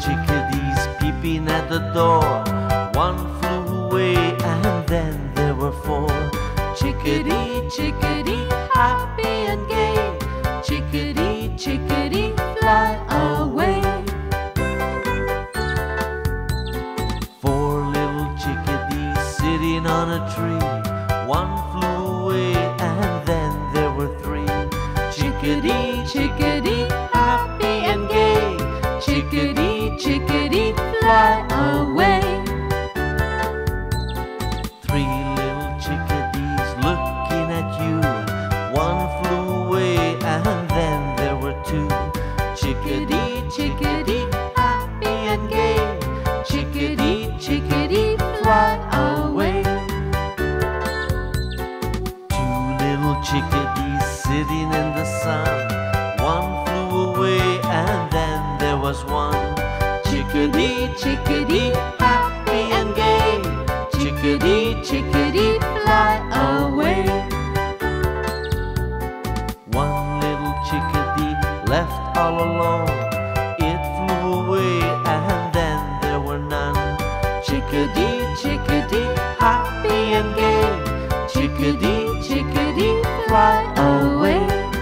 chickadees peeping at the door. One flew away and then there were four. Chickadee, chickadee, happy and gay. Chickadee, chickadee, fly away. Four little chickadees sitting on a tree. One flew away and then there were three. Chickadee, chickadee, happy and gay. Chickadee, chickadee, fly away. Three little chickadees looking at you. One flew away and then there were two. Chickadee, chickadee, happy and gay. Chickadee, chickadee, fly away. Two little chickadees sitting in the sun. One flew away and then there was one. Chickadee, chickadee, happy and gay. Chickadee, chickadee, fly away. One little chickadee left all alone. It flew away and then there were none. Chickadee, chickadee, happy and gay. Chickadee, chickadee, fly away.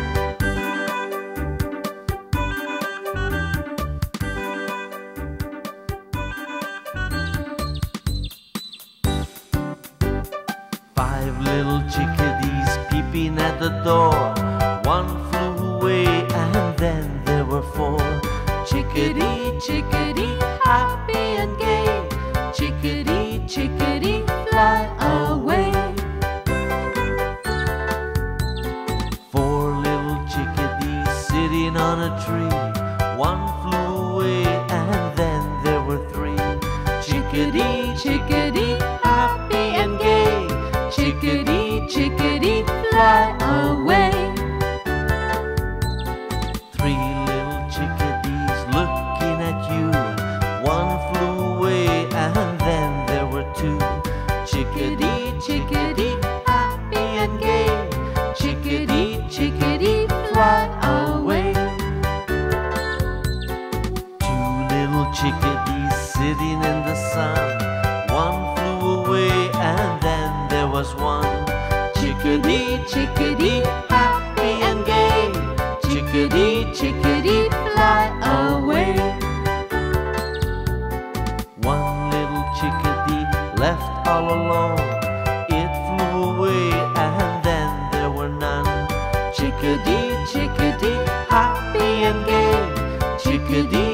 Five little chickadees peeping at the door. One flew away and then there were four. Chickadee, chickadee, happy and gay. Chickadee, chickadee, fly away. Four little chickadees sitting on a tree. One flew away and then there were three. Chickadee, chickadee, happy and gay. Chickadee, chickadee, fly away. Three little chickadees looking at you. One flew away and then there were two. Chickadee, chickadee, happy and gay. Chickadee, chickadee, fly away. Two little chickadees sitting in the sun. One flew away and then there was one. Chickadee, chickadee, happy and gay. Chickadee, chickadee, fly away. One little chickadee left all alone. It flew away and then there were none. Chickadee, chickadee, happy and gay. Chickadee,